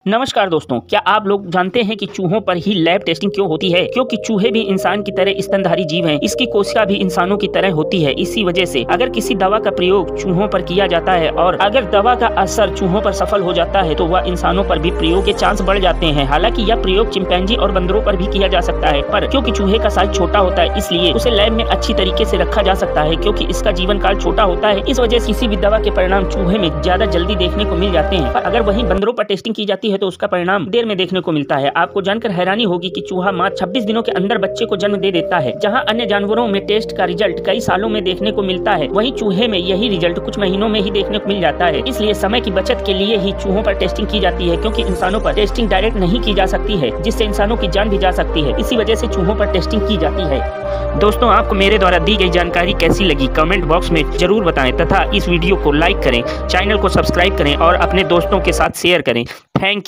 नमस्कार दोस्तों, क्या आप लोग जानते हैं कि चूहों पर ही लैब टेस्टिंग क्यों होती है? क्योंकि चूहे भी इंसान की तरह स्तनधारी जीव हैं। इसकी कोशिका भी इंसानों की तरह होती है। इसी वजह से अगर किसी दवा का प्रयोग चूहों पर किया जाता है और अगर दवा का असर चूहों पर सफल हो जाता है तो वह इंसानों पर भी प्रयोग के चांस बढ़ जाते हैं। हालांकि यह प्रयोग चिंपैंजी और बंदरों पर भी किया जा सकता है, पर क्योंकि चूहे का साइज छोटा होता है इसलिए उसे लैब में अच्छी तरीके से रखा जा सकता है। क्योंकि इसका जीवन काल छोटा होता है, इस वजह से किसी भी दवा के परिणाम चूहे में ज्यादा जल्दी देखने को मिल जाते हैं। पर अगर वहीं बंदरों पर टेस्टिंग की जाती है तो उसका परिणाम देर में देखने को मिलता है। आपको जानकर हैरानी होगी कि चूहा मात्र 26 दिनों के अंदर बच्चे को जन्म दे देता है। जहां अन्य जानवरों में टेस्ट का रिजल्ट कई सालों में देखने को मिलता है, वहीं चूहे में यही रिजल्ट कुछ महीनों में ही देखने को मिल जाता है। इसलिए समय की बचत के लिए ही चूहों पर टेस्टिंग की जाती है, क्योंकि इंसानों पर टेस्टिंग डायरेक्ट नहीं की जा सकती है, जिससे इंसानों की जान भी जा सकती है। इसी वजह से चूहों पर टेस्टिंग की जाती है। दोस्तों, आपको मेरे द्वारा दी गई जानकारी कैसी लगी कमेंट बॉक्स में जरूर बताएं तथा इस वीडियो को लाइक करें, चैनल को सब्सक्राइब करें और अपने दोस्तों के साथ शेयर करें। थैंक